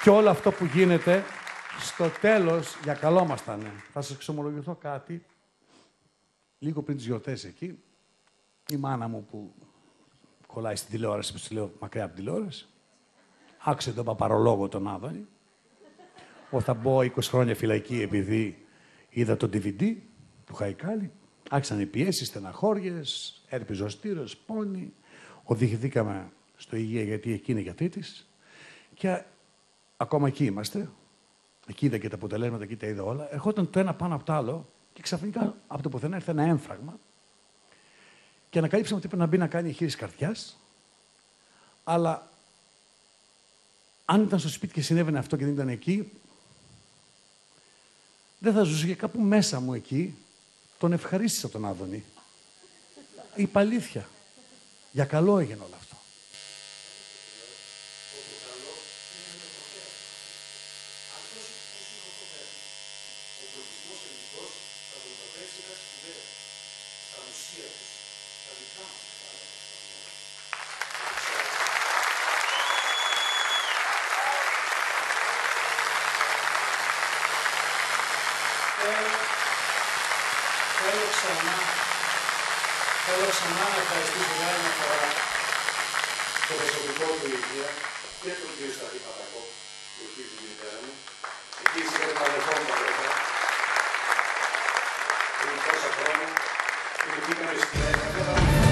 Και όλο αυτό που γίνεται, στο τέλος, για καλό μας θα είναι. Θα σας εξομολογηθώ κάτι. Λίγο πριν τις γιορτές εκεί, η μάνα μου που κολλάει στην τηλεόραση, που της λέω μακριά από την τηλεόραση, άκουσε τον παπαρολόγο τον Άδωνη, ότι θα μπω 20 χρόνια φυλακή επειδή είδα το DVD του Χαϊκάλη. Άρχισαν οι πιέσεις, στεναχώριες, έρπιζοστήρος, πόνοι. Οδηγηθήκαμε στο Υγεία γιατί εκεί είναι γιατρή της. Και ακόμα εκεί είμαστε. Εκεί είδα και τα αποτελέσματα, εκεί τα είδα όλα. Ερχόταν το ένα πάνω από το άλλο και ξαφνικά από το πουθενά ήρθε ένα έμφραγμα. Και ανακαλύψαμε ότι έπρεπε να μπει να κάνει εγχείρηση καρδιάς. Αλλά αν ήταν στο σπίτι και συνέβαινε αυτό και δεν ήταν εκεί, δεν θα ζούσε. Και κάπου μέσα μου εκεί τον ευχαρίστησα τον Άδωνη. Είπα αλήθεια. Για καλό έγινε όλο αυτό. Θέλω ξανά να ευχαριστήσω για άλλη μια φορά το προσωπικό του Υγεία και τον κύριο Σταθή Πατακό, που έχει την μητέρα μου. Επίσης και τον αδελφό μου Πατακό. Πριν τόσα χρόνια, που πήγαμε στην Ελλάδα.